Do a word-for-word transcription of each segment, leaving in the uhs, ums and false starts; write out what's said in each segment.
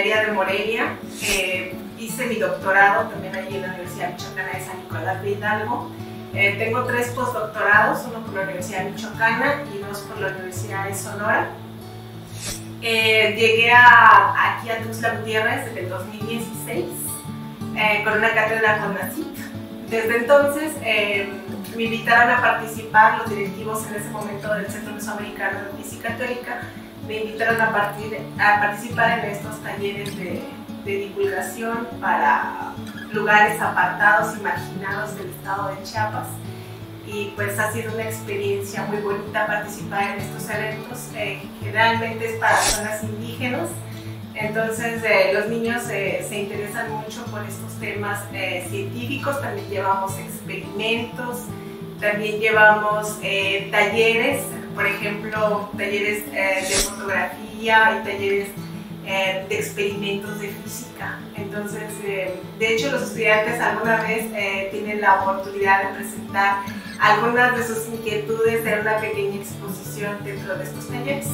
Seminaria de Morelia. Eh, hice mi doctorado también allí en la Universidad Michoacana de San Nicolás de Hidalgo. Eh, tengo tres postdoctorados, uno por la Universidad Michoacana y dos por la Universidad de Sonora. Eh, llegué a, aquí a Tuxtla Gutiérrez en el dos mil dieciséis eh, con una cátedra con CONACYT. Desde entonces eh, me invitaron a participar los directivos en ese momento del Centro Mesoamericano de Física Teórica. Me invitaron a, partir, a participar en estos talleres de, de divulgación para lugares apartados y marginados del estado de Chiapas. Y pues ha sido una experiencia muy bonita participar en estos eventos. Eh, generalmente es para zonas indígenas, entonces eh, los niños eh, se interesan mucho por estos temas eh, científicos. También llevamos experimentos, también llevamos eh, talleres, por ejemplo, talleres eh, de fotografía y talleres eh, de experimentos de física. Entonces, eh, de hecho, los estudiantes alguna vez eh, tienen la oportunidad de presentar algunas de sus inquietudes en una pequeña exposición dentro de estos talleres.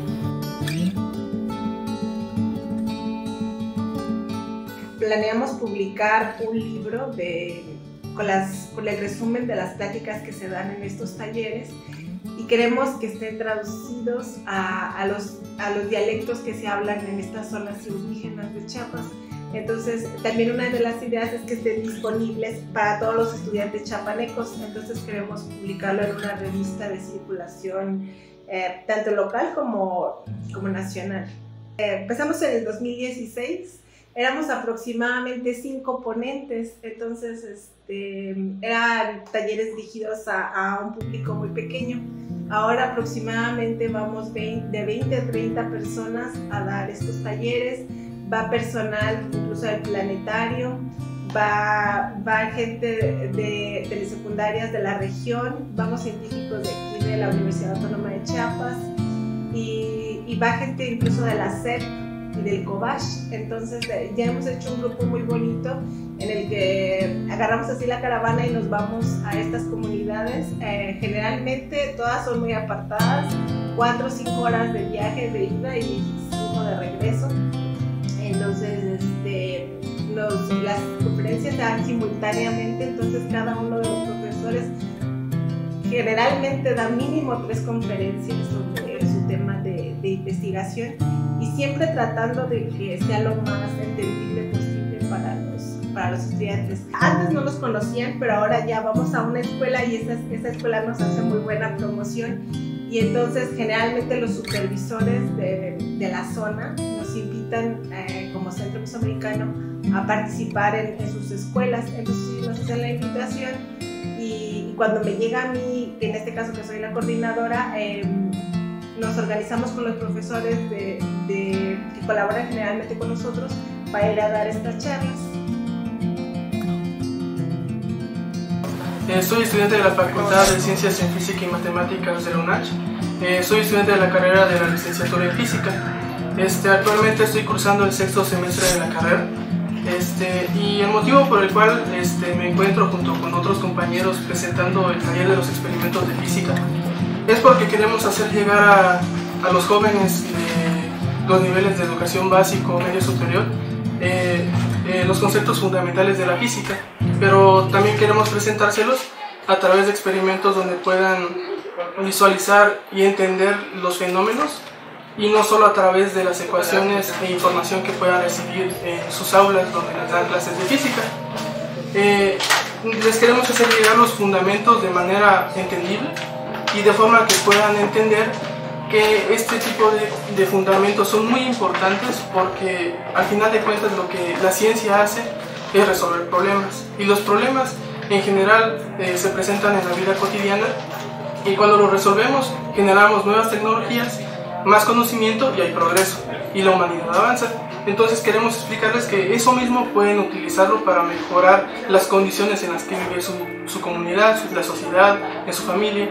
Planeamos publicar un libro de, con, las, con el resumen de las pláticas que se dan en estos talleres y queremos que estén traducidos a, a, los, a los dialectos que se hablan en estas zonas indígenas de Chiapas. Entonces, también una de las ideas es que estén disponibles para todos los estudiantes chiapanecos. Entonces, queremos publicarlo en una revista de circulación eh, tanto local como, como nacional. Eh, empezamos en el dos mil dieciséis. Éramos aproximadamente cinco ponentes, entonces este, eran talleres dirigidos a, a un público muy pequeño. Ahora aproximadamente vamos de veinte a treinta personas a dar estos talleres. Va personal incluso del planetario, va, va gente de, de, de las secundarias de la región, vamos científicos de aquí de la Universidad Autónoma de Chiapas y, y va gente incluso de la S E P y del COBACH. Entonces eh, ya hemos hecho un grupo muy bonito en el que agarramos así la caravana y nos vamos a estas comunidades. Eh, generalmente todas son muy apartadas, cuatro o cinco horas de viaje de ida y cinco de regreso. Entonces este, los, las conferencias se dan simultáneamente, entonces cada uno de los profesores generalmente da mínimo tres conferencias sobre su tema de, de investigación y siempre tratando de que sea lo más entendible posible para los, para los estudiantes. Antes no los conocían, pero ahora ya vamos a una escuela y esa, esa escuela nos hace muy buena promoción y entonces generalmente los supervisores de, de la zona nos invitan eh, como Centro Mesoamericano a participar en, en sus escuelas. Entonces nos hacen la invitación y, y cuando me llega a mí, en este caso que soy la coordinadora, eh, nos organizamos con los profesores de, de, que colaboran generalmente con nosotros para ir a dar estas charlas. Eh, soy estudiante de la Facultad de Ciencias en Física y Matemáticas de la UNACH. Eh, soy estudiante de la carrera de la licenciatura en Física. Este, actualmente estoy cursando el sexto semestre de la carrera. Este, y el motivo por el cual este, me encuentro junto con otros compañeros presentando el taller de los experimentos de física es porque queremos hacer llegar a, a los jóvenes de los niveles de educación básico, medio superior, eh, eh, los conceptos fundamentales de la física, pero también queremos presentárselos a través de experimentos donde puedan visualizar y entender los fenómenos y no solo a través de las ecuaciones e información que puedan recibir en sus aulas donde les dan clases de física. Eh, les queremos hacer llegar los fundamentos de manera entendible y de forma que puedan entender que este tipo de, de fundamentos son muy importantes porque al final de cuentas lo que la ciencia hace es resolver problemas y los problemas en general eh, se presentan en la vida cotidiana y cuando los resolvemos generamos nuevas tecnologías, más conocimiento y hay progreso y la humanidad avanza. Entonces queremos explicarles que eso mismo pueden utilizarlo para mejorar las condiciones en las que vive su, su comunidad, su, la sociedad, en su familia.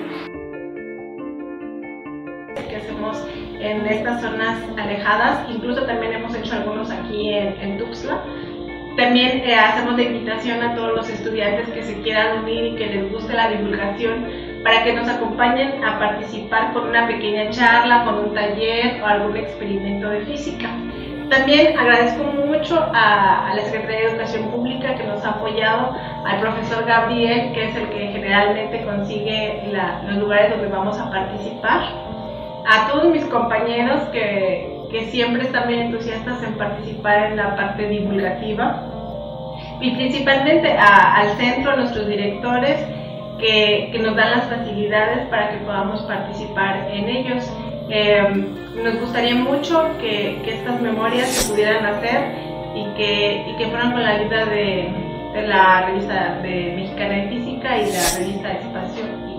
Que hacemos en estas zonas alejadas, incluso también hemos hecho algunos aquí en, en Tuxtla. También eh, hacemos la invitación a todos los estudiantes que se quieran unir y que les guste la divulgación para que nos acompañen a participar con una pequeña charla, con un taller o algún experimento de física. También agradezco mucho a, a la Secretaría de Educación Pública que nos ha apoyado, al profesor Gabriel, que es el que generalmente consigue la, los lugares donde vamos a participar, a todos mis compañeros que, que siempre están bien entusiastas en participar en la parte divulgativa, y principalmente a, al centro, a nuestros directores que, que nos dan las facilidades para que podamos participar en ellos. Eh, nos gustaría mucho que, que estas memorias se pudieran hacer y que, y que fueran con la ayuda de, de la revista de Mexicana de Física y la revista Espacio